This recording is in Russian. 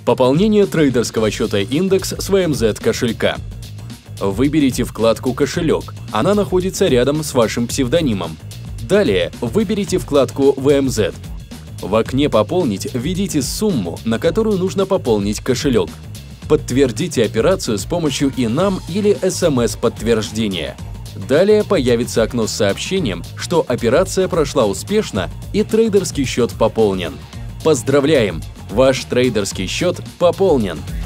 Пополнение трейдерского счета индекс с VMZ кошелька. Выберите вкладку «Кошелек». Она находится рядом с вашим псевдонимом. Далее выберите вкладку VMZ. В окне «Пополнить» введите сумму, на которую нужно пополнить кошелек. Подтвердите операцию с помощью ИНАМ или СМС-подтверждения. Далее появится окно с сообщением, что операция прошла успешно и трейдерский счет пополнен. Поздравляем! Ваш трейдерский счет пополнен!